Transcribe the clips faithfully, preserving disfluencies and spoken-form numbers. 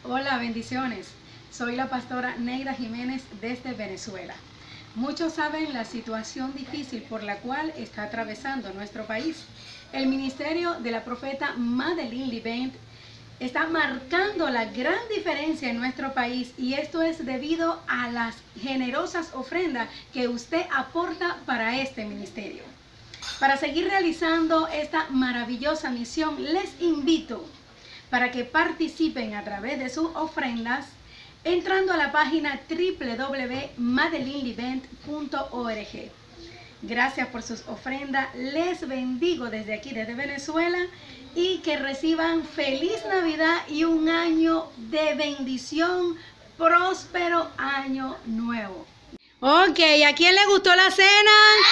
Hola, bendiciones. Soy la pastora Neida Jiménez desde Venezuela. Muchos saben la situación difícil por la cual está atravesando nuestro país. El ministerio de la profeta Madeleine Libent está marcando la gran diferencia en nuestro país, y esto es debido a las generosas ofrendas que usted aporta para este ministerio. Para seguir realizando esta maravillosa misión, les invito para que participen a través de sus ofrendas entrando a la página w w w punto madeleine libent punto org. Gracias por sus ofrendas, les bendigo desde aquí, desde Venezuela, y que reciban feliz Navidad y un año de bendición, próspero año nuevo. Ok, ¿a quién le gustó la cena?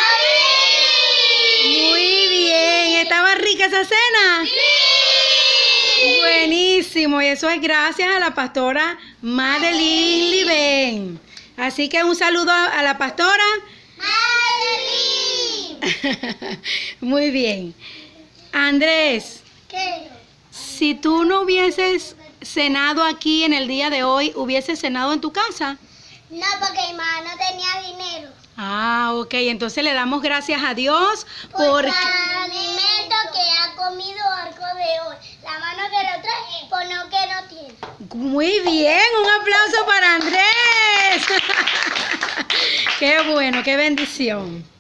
Muy bien, ¿estaba rica esa cena? Buenísimo, y eso es gracias a la pastora Madeleine Libent. Así que un saludo a la pastora Madeleine. Muy bien. Andrés, ¿Qué? si tú no hubieses cenado aquí en el día de hoy, ¿hubieses cenado en tu casa? No, porque mi mamá no tenía dinero. Ah, ok, entonces le damos gracias a Dios Por porque... el alimento que ha comido Arco de hoy. La mano que lo trae, por no que no tiene. Muy bien, un aplauso para Andrés. Qué bueno, qué bendición.